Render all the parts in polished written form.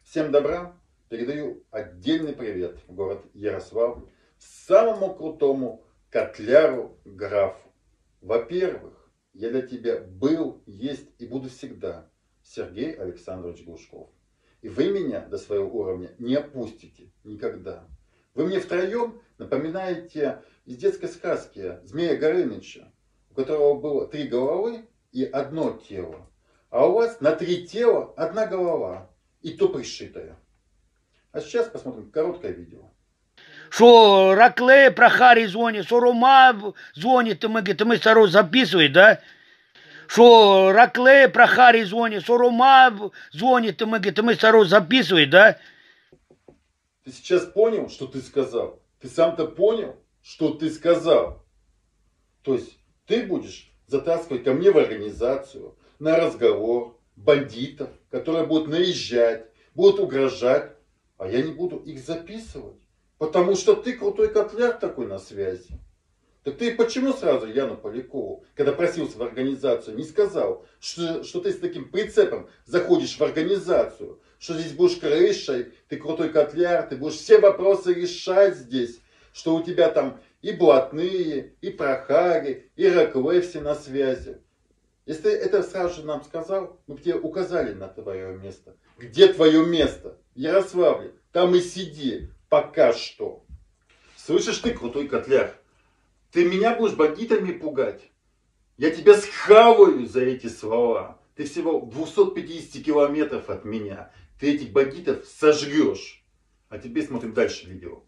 Всем добра. Передаю отдельный привет в город Ярославль самому крутому котляру Графу. Во-первых, я для тебя был, есть и буду всегда Сергей Александрович Глушков. И вы меня до своего уровня не опустите никогда. Вы мне втроем напоминаете из детской сказки Змея Горыныча, у которого было 3 головы и одно тело. А у вас на 3 тела одна голова, и то пришитая. А сейчас посмотрим короткое видео. Что Ракле про Хари звонит, что Рома звонит, мы старо записывай, да? Что Ракле про Хари звонит, что Рома звонит, мы старо записывай, да? Ты сейчас понял, что ты сказал? Ты сам-то понял, что ты сказал? То есть ты будешь затаскивать ко мне в организацию на разговор бандитов, которые будут наезжать, будут угрожать, а я не буду их записывать, потому что ты крутой котляр такой на связи. Так ты почему сразу Яну Полякову, когда просился в организацию, не сказал, что ты с таким прицепом заходишь в организацию, что здесь будешь крышей, ты крутой котляр, ты будешь все вопросы решать здесь, что у тебя там и блатные, и прохари, и Ракле все на связи. Если ты это сразу же нам сказал, мы бы тебе указали на твое место. Где твое место? В Ярославле. Там и сиди. Пока что. Слышишь ты, крутой котляр? Ты меня будешь бандитами пугать? Я тебя схаваю за эти слова. Ты всего в 250 километров от меня. Ты этих бандитов сожрешь. А теперь смотрим дальше видео.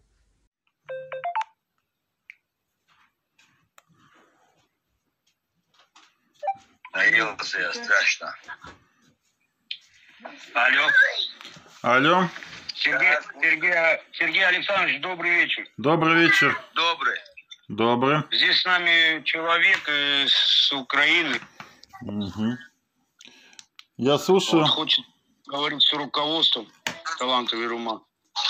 Наелся я страшно. Алло. Алло. Сергей Александрович, добрый вечер. Добрый вечер. Добрый. Добрый. Здесь с нами человек с Украины. Угу. Я слушаю. Он хочет говорить с руководством талантов и Рума.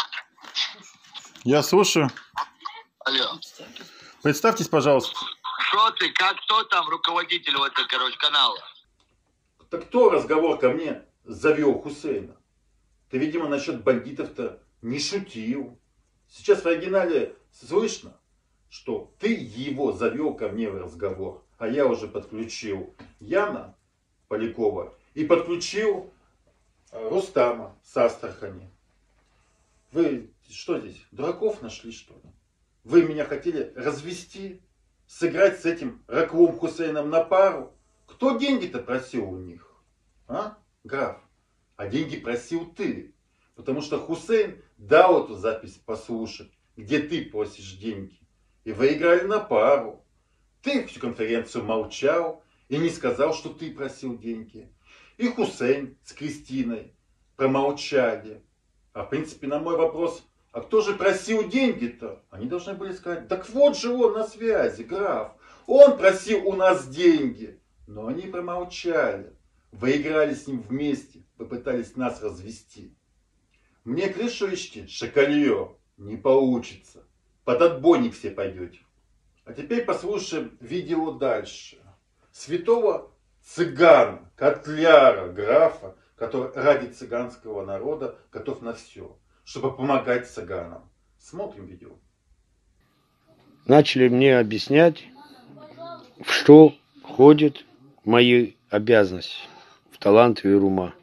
Я слушаю. Алло. Представьтесь, пожалуйста. Что ты, кто там руководитель этого, канала? Так кто разговор ко мне завел Хусейна? Ты, видимо, насчет бандитов-то не шутил. Сейчас в оригинале слышно, что ты его завел ко мне в разговор. А я уже подключил Яна Полякова и подключил Рустама с Астрахани. Вы что здесь, дураков нашли, что ли? Вы меня хотели развести? Сыграть с этим Раклом Хусейном на пару? Кто деньги-то просил у них? А, граф? А деньги просил ты. Потому что Хусейн дал эту запись послушать, где ты просишь деньги. И вы играли на пару. Ты всю конференцию молчал и не сказал, что ты просил деньги. И Хусейн с Кристиной промолчали. А в принципе на мой вопрос, а кто же просил деньги-то? Они должны были сказать, так вот же он на связи, граф. Он просил у нас деньги. Но они промолчали. Вы играли с ним вместе, попытались нас развести. Мне крышу ищите, шакалье, не получится. Под отбойник все пойдете. А теперь послушаем видео дальше. Святого цыгана, котляра, графа, который ради цыганского народа готов на все, чтобы помогать цыганам. Смотрим видео. Начали мне объяснять, в что входит мои обязанности в талант и Рума.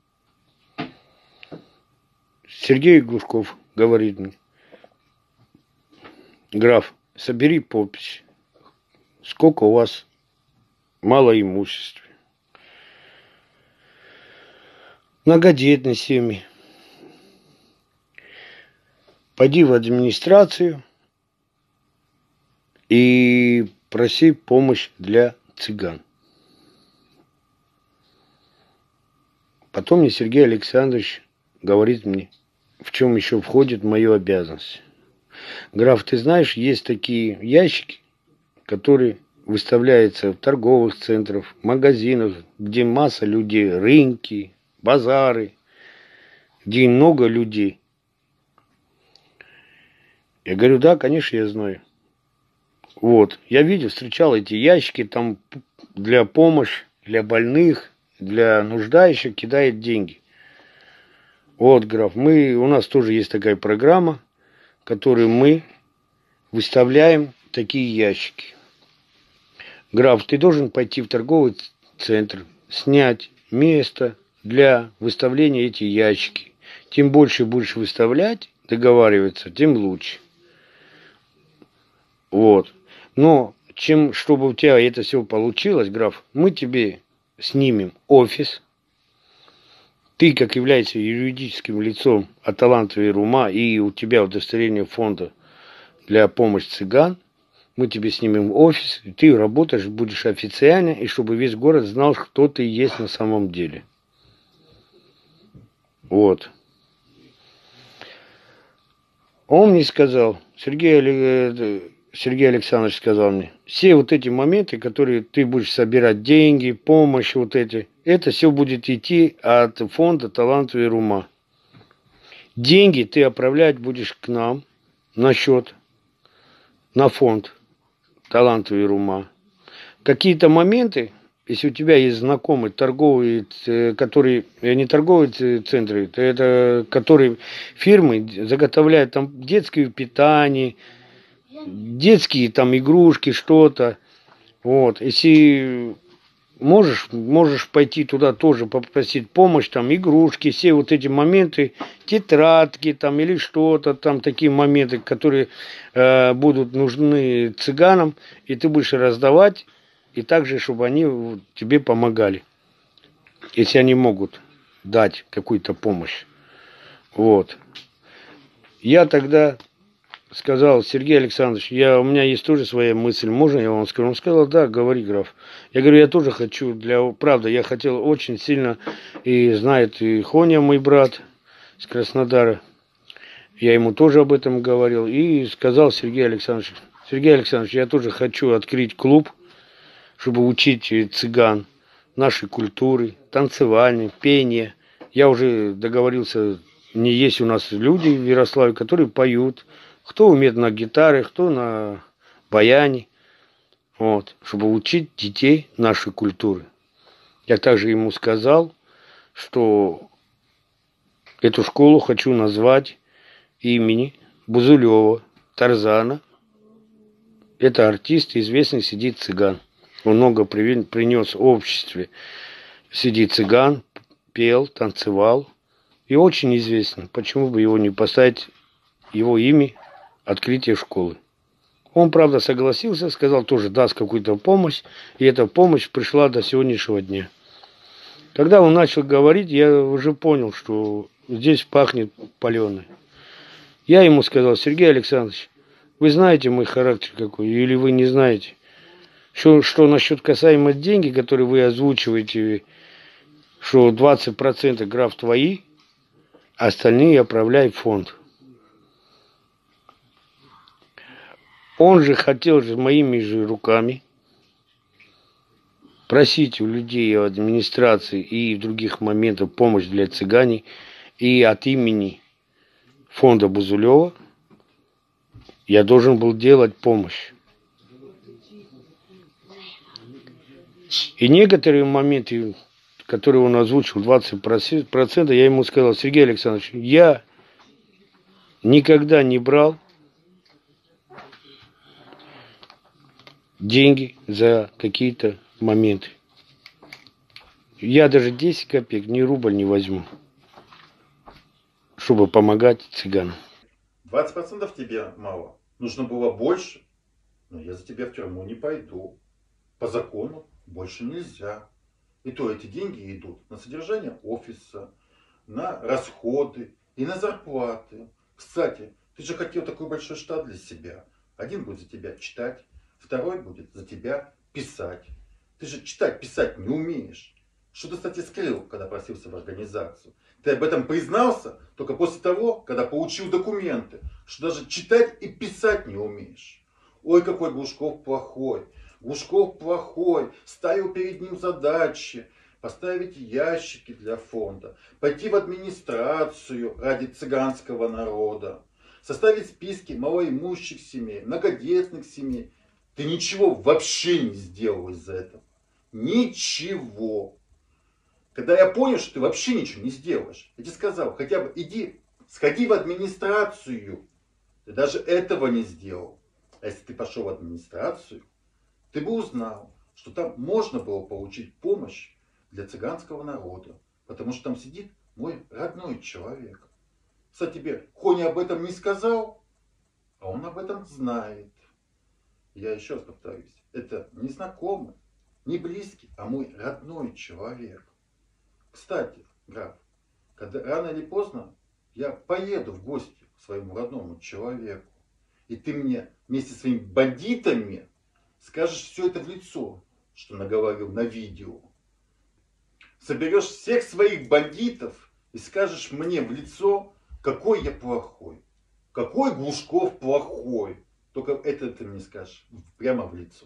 Сергей Глушков говорит мне: граф, собери подпись, сколько у вас мало имущества, многодетные семьи. Пойди в администрацию и проси помощь для цыган. Потом мне Сергей Александрович говорит мне, в чем еще входит мою обязанность. Граф, ты знаешь, есть такие ящики, которые выставляются в торговых центрах, магазинах, где масса людей, рынки, базары, где много людей. Я говорю, да, конечно, я знаю. Вот, я видел, встречал эти ящики, там для помощи, для больных, для нуждающих кидает деньги. Вот, граф, у нас тоже есть такая программа, которую мы выставляем такие ящики. Граф, ты должен пойти в торговый центр, снять место для выставления этих ящики. Тем больше будешь выставлять, договариваться, тем лучше. Вот. Но чтобы у тебя это все получилось, граф, мы тебе снимем офис. Ты, как являешься юридическим лицом от талантливой Рума, и у тебя удостоверение фонда для помощи цыган, мы тебе снимем офис, и ты работаешь, будешь официально, и чтобы весь город знал, кто ты есть на самом деле. Вот. Он мне сказал, Сергей Александрович сказал мне, все вот эти моменты, которые ты будешь собирать деньги, помощь, вот эти, это все будет идти от фонда талантливой Рума. Деньги ты отправлять будешь к нам на счет, на фонд талантливой Рума. Какие-то моменты, если у тебя есть знакомые торговые, которые, не торговые центры, это которые фирмы заготовляют там детское питание, детские там игрушки, что-то. Вот. Если можешь пойти туда тоже попросить помощь, там игрушки, все вот эти моменты, тетрадки там или что-то, там такие моменты, которые будут нужны цыганам, и ты будешь раздавать, и также, чтобы они тебе помогали, если они могут дать какую-то помощь. Вот. Я тогда сказал, Сергей Александрович, у меня есть тоже своя мысль, можно я вам скажу? Он сказал, да, говори, граф. Я говорю, я тоже хочу, правда, я хотел очень сильно, и знает и Хоня, мой брат с Краснодара, я ему тоже об этом говорил, и сказал Сергей Александрович, я тоже хочу открыть клуб, чтобы учить цыган нашей культуры, танцевальной, пения. Я уже договорился, не есть у нас люди в Ярославле, которые поют, кто умеет на гитаре, кто на баяне, вот, чтобы учить детей нашей культуры. Я также ему сказал, что эту школу хочу назвать имени Бузулева Тарзана. Это артист, известный среди цыган. Он много принес в обществе среди цыган, пел, танцевал. И очень известен. Почему бы его не поставить, его имя, открытие школы. Он, правда, согласился, сказал, тоже даст какую-то помощь, и эта помощь пришла до сегодняшнего дня. Когда он начал говорить, я уже понял, что здесь пахнет паленой. Я ему сказал, Сергей Александрович, вы знаете мой характер какой, или вы не знаете, что насчет касаемо деньги, которые вы озвучиваете, что 20% граф твои, а остальные отправляй в фонд. Он же хотел моими же руками просить у людей, у администрации и других моментов помощь для цыгане. И от имени фонда Бузулева я должен был делать помощь. И некоторые моменты, которые он озвучил, 20%, я ему сказал, Сергей Александрович, я никогда не брал деньги за какие-то моменты. Я даже 10 копеек, ни рубль не возьму, чтобы помогать цыганам. 20% тебе мало. Нужно было больше. Но я за тебя в тюрьму не пойду. По закону больше нельзя. И то эти деньги идут на содержание офиса, на расходы и на зарплаты. Кстати, ты же хотел такой большой штат для себя. Один будет за тебя читать, второй будет за тебя писать. Ты же читать, писать не умеешь. Что ты, кстати, скрыл, когда просился в организацию? Ты об этом признался только после того, когда получил документы, что даже читать и писать не умеешь. Ой, какой Глушков плохой. Глушков плохой. Ставил перед ним задачи. Поставить ящики для фонда. Пойти в администрацию ради цыганского народа. Составить списки малоимущих семей, многодетных семей. Ты ничего вообще не сделал из-за этого. Ничего. Когда я понял, что ты вообще ничего не сделаешь, я тебе сказал, хотя бы иди, сходи в администрацию. Ты даже этого не сделал. А если ты пошел в администрацию, ты бы узнал, что там можно было получить помощь для цыганского народа. Потому что там сидит мой родной человек. Кстати, тебе Хоня об этом не сказал, а он об этом знает. Я еще раз повторюсь, это не знакомый, не близкий, а мой родной человек. Кстати, граф, когда рано или поздно я поеду в гости к своему родному человеку, и ты мне вместе с своими бандитами скажешь все это в лицо, что наговорил на видео. Соберешь всех своих бандитов и скажешь мне в лицо, какой я плохой, какой Глушков плохой. Только это ты мне скажешь прямо в лицо.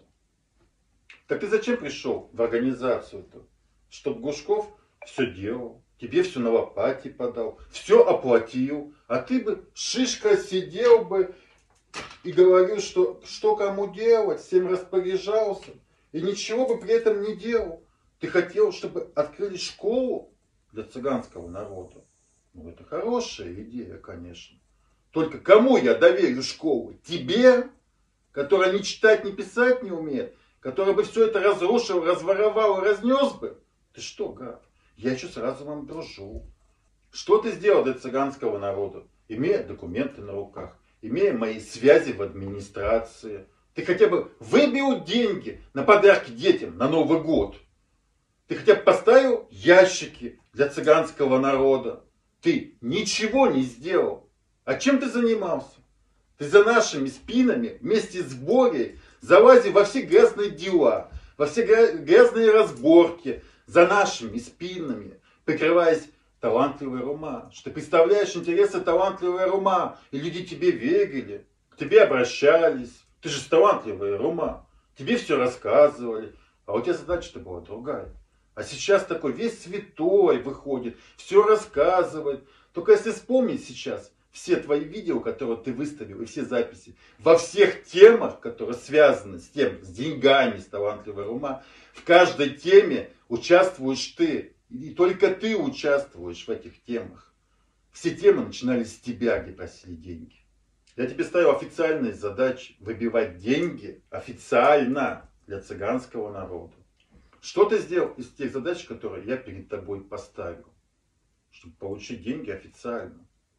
Так ты зачем пришел в организацию-то? Чтоб Глушков все делал, тебе все на лопате подал, все оплатил, а ты бы шишка сидел бы и говорил, что кому делать, всем распоряжался, и ничего бы при этом не делал. Ты хотел, чтобы открыли школу для цыганского народа. Ну, это хорошая идея, конечно. Только кому я доверю школу? Тебе, которая ни читать, ни писать не умеет, которая бы все это разрушил, разворовал и разнес бы? Ты что, гад? Я еще сразу вам дружу. Что ты сделал для цыганского народа? Имея документы на руках, имея мои связи в администрации. Ты хотя бы выбил деньги на подарки детям на Новый год. Ты хотя бы поставил ящики для цыганского народа. Ты ничего не сделал. А чем ты занимался? Ты за нашими спинами вместе с Борей залазил во все грязные дела, во все грязные разборки, за нашими спинами, прикрываясь талантливой Рома. Что ты представляешь интересы талантливой Рома, и люди тебе верили, к тебе обращались. Ты же талантливая Рома. Тебе все рассказывали, а у тебя задача-то была другая. А сейчас такой весь святой выходит, все рассказывает. Только если вспомнить сейчас все твои видео, которые ты выставил, и все записи, во всех темах, которые связаны с тем, с деньгами, с талантливой Рома, в каждой теме участвуешь ты. И только ты участвуешь в этих темах. Все темы начинались с тебя, где просили деньги. Я тебе ставил официальные задачи выбивать деньги официально для цыганского народа. Что ты сделал из тех задач, которые я перед тобой поставил, чтобы получить деньги официально?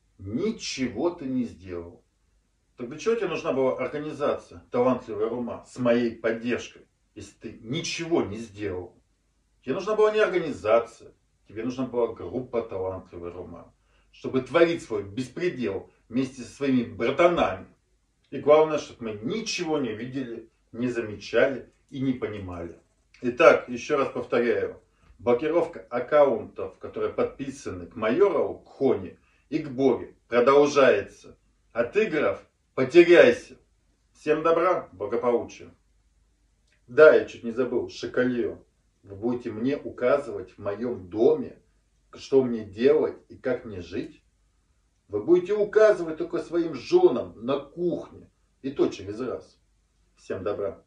Ничего ты не сделал. Так для чего тебе нужна была организация талантливая Рома с моей поддержкой, если ты ничего не сделал? Тебе нужна была не организация, тебе нужна была группа талантливой Рома, чтобы творить свой беспредел вместе со своими братанами. И главное, чтобы мы ничего не видели, не замечали и не понимали. Итак, еще раз повторяю. Блокировка аккаунтов, которые подписаны к Майорову, к Хоне и к Боре, продолжается. А ты, граф, потеряйся. Всем добра, благополучия. Да, я чуть не забыл, Шакалье. Вы будете мне указывать в моем доме, что мне делать и как мне жить? Вы будете указывать только своим женам на кухне. И то через раз. Всем добра.